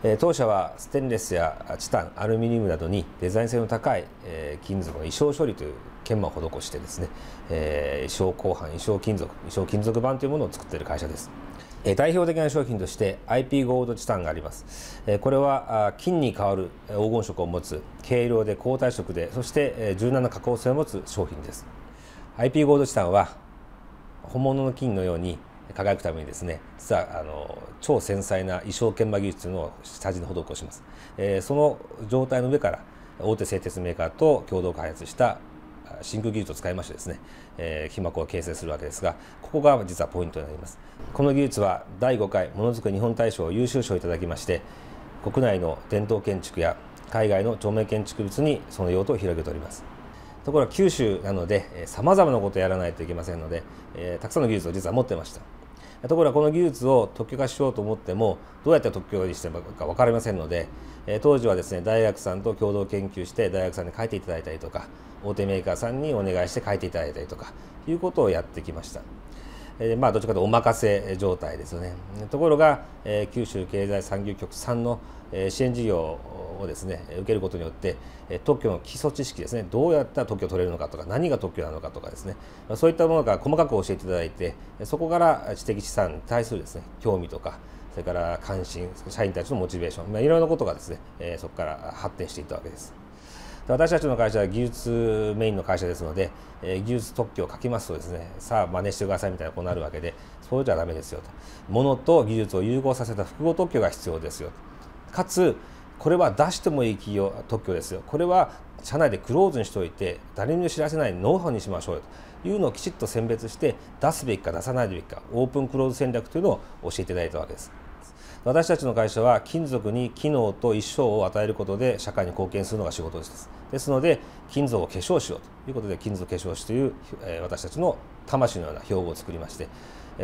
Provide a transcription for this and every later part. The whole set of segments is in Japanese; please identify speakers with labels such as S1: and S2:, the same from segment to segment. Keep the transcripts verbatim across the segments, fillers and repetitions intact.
S1: 当社はステンレスやチタン、アルミニウムなどにデザイン性の高い金属の衣装処理という研磨を施してですね、衣装鋼板、衣装金属、衣装金属板というものを作っている会社です。代表的な商品として アイピー ゴールドチタンがあります。これは金に代わる黄金色を持つ軽量で高体色で、そして柔軟な加工性を持つ商品です。アイピー ゴールドチタンは本物の金のように輝くためにですね、実はあの超繊細な衣装研磨技術というのを下地に施します。えー、その状態の上から大手製鉄メーカーと共同開発した真空技術を使いましてですね、えー、被膜を形成するわけですが、ここが実はポイントになります。この技術はだいごかいものづくり日本大賞優秀賞をいただきまして、国内の伝統建築や海外の著名建築物にその用途を広げております。ところが九州なのでさまざまなことをやらないといけませんので、えー、たくさんの技術を実は持ってました。ところがこの技術を特許化しようと思ってもどうやって特許にしてもか分かりませんので、えー、当時はですね大学さんと共同研究して大学さんに書いていただいたりとか、大手メーカーさんにお願いして書いていただいたりとかいうことをやってきました。えー、まあどっちかというとお任せ状態ですよね。ところが、えー、九州経済産業局さんの、えー、支援事業をですね受けることによって特許の基礎知識ですね、どうやったら特許を取れるのかとか、何が特許なのかとかですね、そういったものが細かく教えていただいて、そこから知的資産に対するですね興味とか、それから関心、社員たちのモチベーション、まあ、いろいろなことがですね、えー、そこから発展していったわけです。私たちの会社は技術メインの会社ですので、えー、技術特許を書きますとですね、さあ真似してくださいみたいなことになるわけで、そうじゃダメですよと。ものと技術を融合させた複合特許が必要ですよと。かつこれは出してもいい企業特許ですよ。これは社内でクローズにしておいて誰にも知らせないノウハウにしましょうよというのをきちっと選別して、出すべきか出さないべきか、オープンクローズ戦略というのを教えていただいたわけです。私たちの会社は金属に機能と衣装を与えることで社会に貢献するのが仕事です。ですので金属を化粧しようということで、金属化粧師という私たちの魂のような標語を作りまして、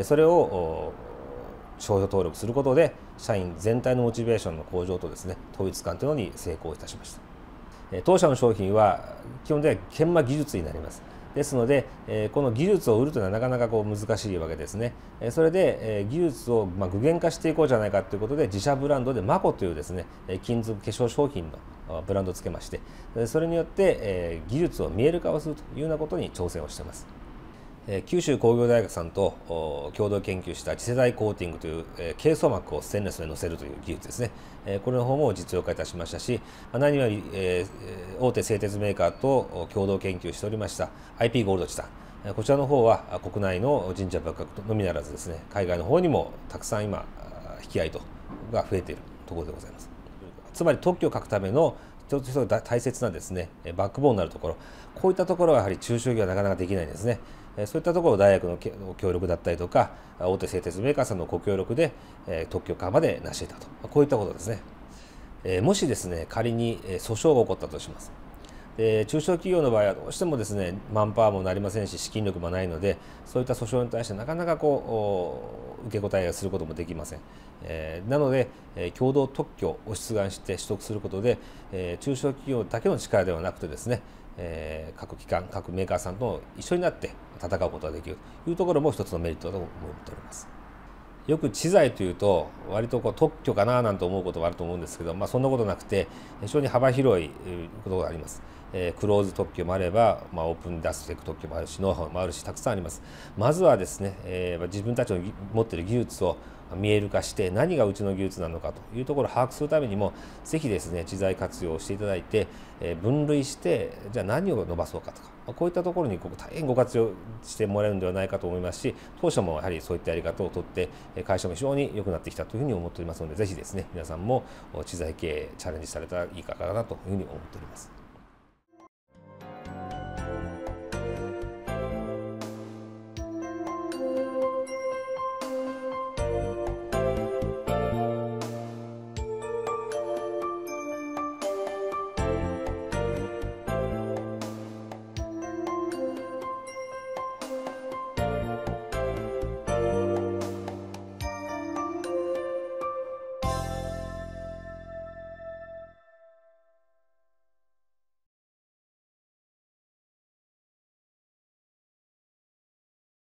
S1: それを商標登録することで社員全体のモチベーションの向上とですね統一感というのに成功いたしました。当社の商品は基本的には研磨技術になります。ですのでこの技術を売るというのはなかなかこう難しいわけですね。それで技術をまあ具現化していこうじゃないかということで、自社ブランドでマコというですね金属化粧商品のブランドをつけまして、それによって技術を見える化をするというようなことに挑戦をしています。九州工業大学さんと共同研究した次世代コーティングという軽層膜をステンレスに乗せるという技術ですね。これの方も実用化いたしましたし、何より大手製鉄メーカーと共同研究しておりました アイピー ゴールドチタン、こちらの方は国内の神社仏閣のみならずですね、海外の方にもたくさん今引き合いとが増えているところでございます。つまり特許を書くための一つ一つ大切なですねバックボーンになるところ、こういったところはやはり中小企業はなかなかできないんですね。そういったところを大学の協力だったりとか、大手製鉄メーカーさんのご協力で特許化まで成し得たと、こういったことですね。もしですね仮に訴訟が起こったとします。で中小企業の場合はどうしてもですねマンパワーもなりませんし、資金力もないので、そういった訴訟に対してなかなかこう受け答えをすることもできません。えー、なので、えー、共同特許を出願して取得することで、えー、中小企業だけの力ではなくてですね、えー、各機関、各メーカーさんと一緒になって戦うことができるというところも一つのメリットだと思っております。よく知財というと割とこう特許かななんて思うことがあると思うんですけど、まあ、そんなことなくて非常に幅広いことがあります。えー、クローズ特許もあれば、まあ、オープンに出していく特許もあるし、ノウハウもあるし、たくさんあります。まずはですね、えー、自分たちの持っている技術を見える化して、何がうちの技術なのかというところを把握するためにも、ぜひですね知財活用をしていただいて、えー、分類して、じゃあ何を伸ばそうかとか、こういったところにこう大変ご活用してもらえるのではないかと思いますし、当社もやはりそういったやり方をとって会社も非常に良くなってきたというふうに思っておりますので、ぜひですね皆さんも知財経営チャレンジされたらいいかなというふうに思っております。